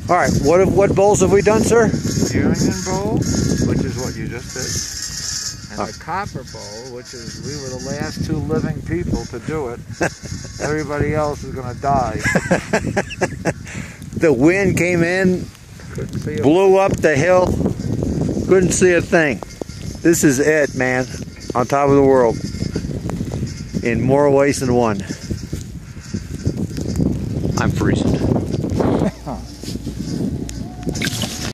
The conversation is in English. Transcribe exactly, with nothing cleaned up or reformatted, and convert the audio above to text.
All right, what have, what bowls have we done, sir? Union Bowl, which is what you just did, and Oh. the Copper Bowl, which is we were the last two living people to do it. Everybody else is going to die. The wind came in, Couldn't see a blew up the hill, couldn't see a thing. This is it, man, on top of the world, in more ways than one.